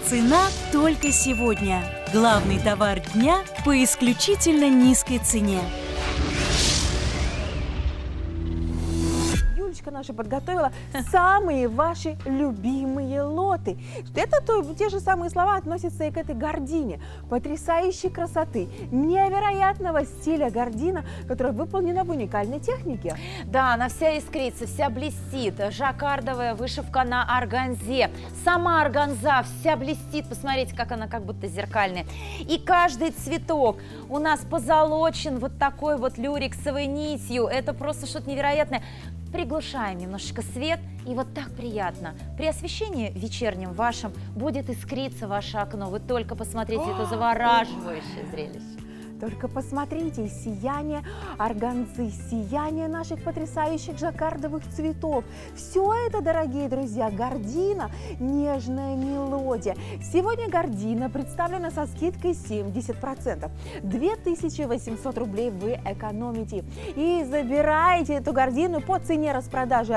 Цена только сегодня. Главный товар дня по исключительно низкой цене. Юлечка наша подготовила самые ваши любимые лоты. Это те же самые слова относятся и к этой гардине. Потрясающей красоты, невероятного стиля гардина, которая выполнена в уникальной технике. Да, она вся искрится, вся блестит. Жаккардовая вышивка на органзе. Сама органза вся блестит. Посмотрите, как она как будто зеркальная. И каждый цветок у нас позолочен вот такой вот люрексовой нитью. Это просто что-то невероятное. Приглушаем немножечко свет, и вот так приятно. При освещении вечернем вашем будет искриться ваше окно. Вы только посмотрите это завораживающее зрелище. Только посмотрите, сияние органзы, сияние наших потрясающих жаккардовых цветов. Все это, дорогие друзья, гардина, нежная мелодия. Сегодня гардина представлена со скидкой 70%. 2800 рублей вы экономите. И забираете эту гардину по цене распродажи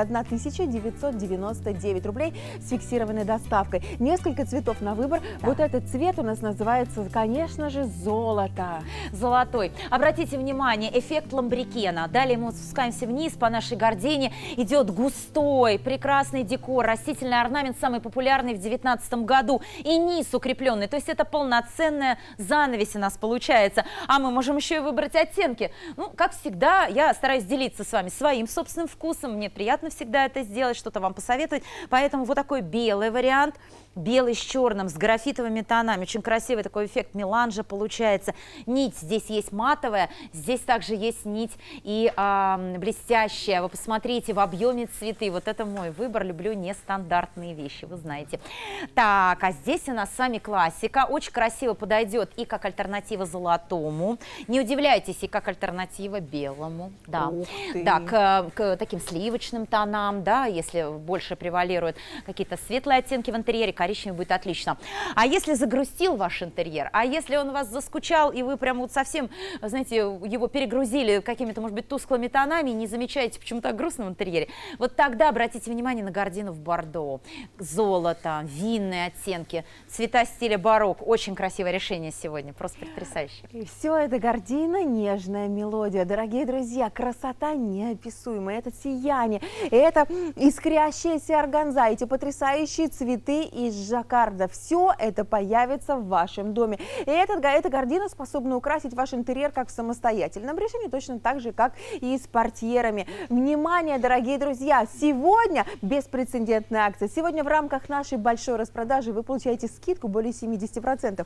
1999 рублей с фиксированной доставкой. Несколько цветов на выбор. Да. Вот этот цвет у нас называется, конечно же, золото. Золотой. Обратите внимание, эффект ламбрикена. Далее мы спускаемся вниз по нашей гардине. Идет густой, прекрасный декор, растительный орнамент, самый популярный в 2019 году. И низ укрепленный. То есть это полноценная занавесь у нас получается. А мы можем еще и выбрать оттенки. Ну, как всегда, я стараюсь делиться с вами своим собственным вкусом. Мне приятно всегда это сделать, что-то вам посоветовать. Поэтому вот такой белый вариант. Белый с черным, с графитовыми тонами. Очень красивый такой эффект меланжа получается. Нить здесь есть матовая, здесь также есть нить и блестящая. Вы посмотрите, в объеме цветы. Вот это мой выбор. Люблю нестандартные вещи, вы знаете. Так, а здесь у нас с вами классика. Очень красиво подойдет и как альтернатива золотому. Не удивляйтесь, и как альтернатива белому. Да, да, к таким сливочным тонам, да, если больше превалируют какие-то светлые оттенки в интерьере, коричневый будет отлично. А если загрустил ваш интерьер, а если он у вас заскучал, и вы прям вот совсем, знаете, его перегрузили какими-то, может быть, тусклыми тонами, и не замечаете почему-то грустно в интерьере, вот тогда обратите внимание на гардину в бордо. Золото, винные оттенки, цвета стиля барокко. Очень красивое решение сегодня, просто потрясающе. И все это гардина, нежная мелодия. Дорогие друзья, красота неописуемая, это сияние, это искрящаяся органза, эти потрясающие цветы из жаккарда. Все это появится в вашем доме. И эта гардина способна украсить ваш интерьер как в самостоятельном решении, точно так же, как и с портьерами. Внимание, дорогие друзьья! Сегодня беспрецедентная акция. Сегодня в рамках нашей большой распродажи вы получаете скидку более 70%.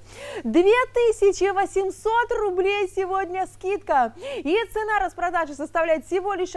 2800 рублей сегодня скидка. И цена распродажи составляет всего лишь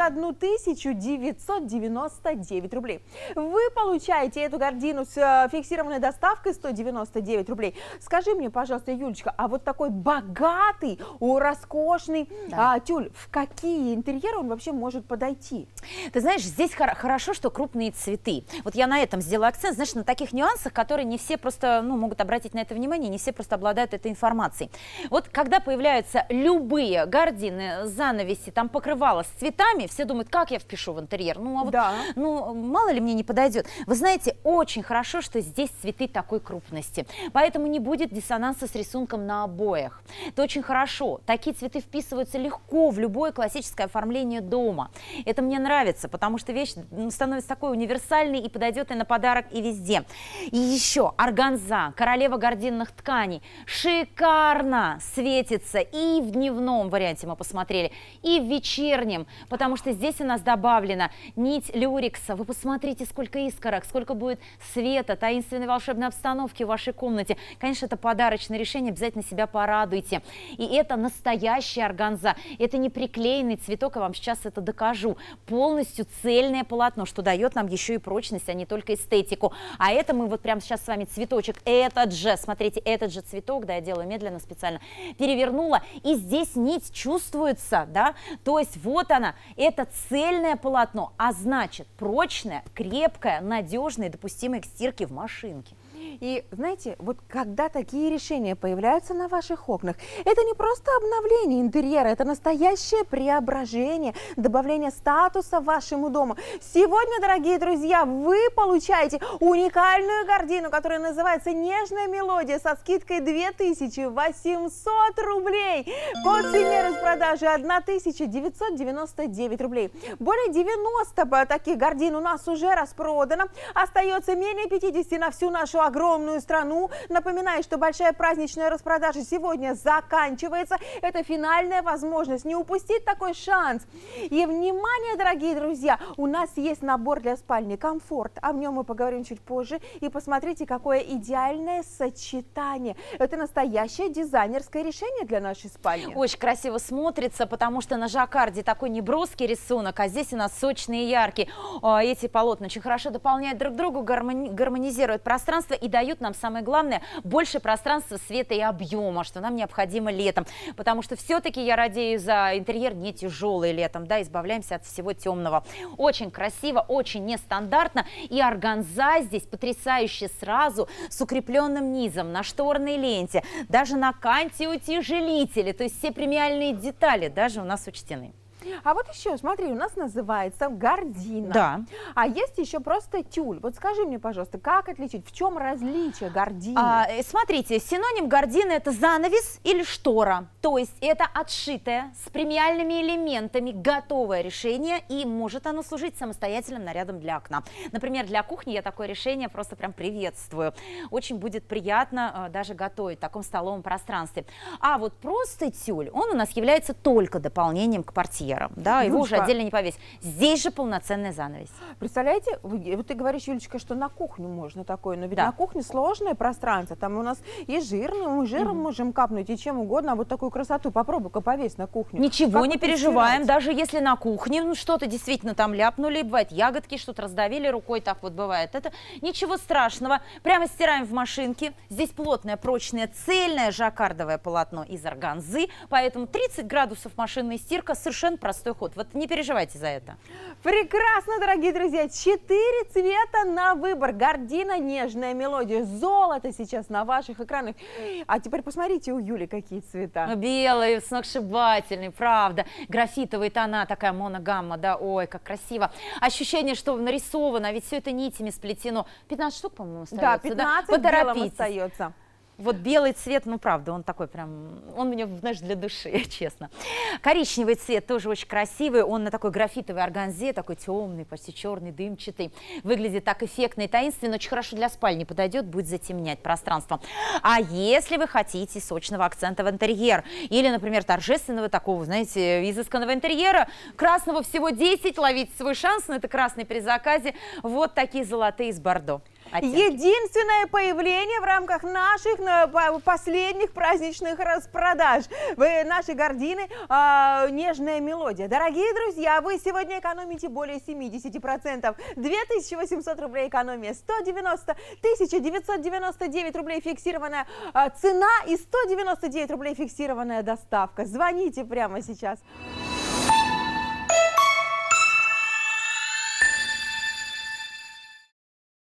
1999 рублей. Вы получаете эту гардину с фиксированной доставкой 199 рублей. Скажи мне, пожалуйста, Юлечка, а вот такой богатый, роскошный тюль, в какие интерьеры он вообще может подойти? Ты знаешь, здесь хорошо, что крупные цветы. Вот я на этом сделала акцент, знаешь, на таких нюансах, которые не все просто, могут обратить на это внимание, не все просто обладают этой информацией. Вот когда появляются любые гардины, занавеси, там покрывало с цветами, все думают, как я впишу в интерьер? Мало ли мне не подойдет. Вы знаете, очень хорошо, что здесь цветы такой крупности, поэтому не будет диссонанса с рисунком на обоях. Это очень хорошо. Такие цветы вписываются легко в любое классическое оформление дома. Это мне нравится, потому что вещь становится такой универсальной и подойдет и на подарок, и везде. И еще органза, королева гардинных тканей, шикарно светится и в дневном варианте мы посмотрели, и в вечернем, потому что здесь у нас добавлена нить люрекса. Вы посмотрите, сколько искорок, сколько будет света, таинственной волшебной обстановки в вашей комнате. Конечно, это подарочное решение, обязательно себя порадуйте. И это настоящая органза, это не приклеенный цветок, я вам сейчас это докажу. Полностью цельное полотно, что дает нам еще и прочность, а не только эстетику. А это мы вот прямо сейчас с вами цветочек, этот же, смотрите, этот же цветок, да, я делаю медленно специально, перевернула, и здесь нить чувствуется, да, то есть вот она, это цельное полотно, а значит прочное, крепкое, надежное, допустимое к стирке в машинке. И знаете, вот когда такие решения появляются на ваших окнах, это не просто обновление интерьера, это настоящее преображение, добавление статуса вашему дому. Сегодня, дорогие друзья, вы получаете уникальную гардину, которая называется «Нежная мелодия» со скидкой 2800 рублей. По цене распродажи 1999 рублей. Более 90 таких гардин у нас уже распродано. Остается менее 50 на всю нашу огромную страну. Напоминаю, что большая праздничная распродажа сегодня заканчивается. Это финальная возможность не упустить такой шанс. И внимание, дорогие друзья, у нас есть набор для спальни «Комфорт». О нем мы поговорим чуть позже. И посмотрите, какое идеальное сочетание. Это настоящее дизайнерское решение для нашей спальни. Очень красиво смотрится, потому что на жаккарде такой неброский рисунок, а здесь у нас сочный и яркий. Эти полотна очень хорошо дополняют друг друга, гармонизируют пространство и дают нам, самое главное, больше пространства, света и объема, что нам необходимо летом. Потому что все-таки я радею за интерьер не тяжелый летом, да, избавляемся от всего темного. Очень красиво, очень нестандартно. И органза здесь потрясающе сразу, с укрепленным низом, на шторной ленте, даже на канте утяжелители. То есть все премиальные детали даже у нас учтены. А вот еще, смотри, у нас называется гардина. Да. А есть еще просто тюль. Вот скажи мне, пожалуйста, как отличить, в чем различие гардины? Смотрите, синоним гардины – это занавес или штора. То есть это отшитое, с премиальными элементами, готовое решение, и может оно служить самостоятельным нарядом для окна. Например, для кухни я такое решение просто прям приветствую. Очень будет приятно даже готовить в таком столовом пространстве. А вот просто тюль, он у нас является только дополнением к портьерам. Да, его уже отдельно не повесить. Здесь же полноценный занавес. Представляете, вот ты говоришь, Юлечка, что на кухню можно такое, но ведь на кухне сложное пространство, там у нас и жирный, мы жиром можем капнуть, и чем угодно, а вот такую красоту попробуй-ка повесь на кухню. Ничего, не переживаем, даже если на кухне что-то действительно там ляпнули, бывает ягодки, что-то раздавили рукой, так вот бывает, это ничего страшного, прямо стираем в машинке, здесь плотное, прочное, цельное жаккардовое полотно из органзы, поэтому 30 градусов машинная стирка, совершенно простой ход. Вот не переживайте за это. Прекрасно, дорогие друзья. 4 цвета на выбор. Гардина, нежная мелодия. Золото сейчас на ваших экранах. А теперь посмотрите у Юли, какие цвета. Белый, сногсшибательный, правда. Графитовые тона, такая моногамма, да. Ой, как красиво. Ощущение, что нарисовано, ведь все это нитями сплетено. 15 штук, по-моему, остается. Да, 15 белым остается. Вот белый цвет, ну правда, он такой прям, он мне, знаешь, для души, честно. Коричневый цвет тоже очень красивый, он на такой графитовой органзе, такой темный, почти черный, дымчатый. Выглядит так эффектно и таинственно, очень хорошо для спальни подойдет, будет затемнять пространство. А если вы хотите сочного акцента в интерьер, или, например, торжественного такого, знаете, изысканного интерьера, красного всего 10, ловите свой шанс на это красный при заказе, вот такие золотые из бордо. Оттенки. Единственное появление в рамках наших последних праздничных распродаж. Наши гардины «Нежная мелодия». Дорогие друзья, вы сегодня экономите более 70%. 2800 рублей экономия, 190 999 рублей фиксированная цена и 199 рублей фиксированная доставка. Звоните прямо сейчас.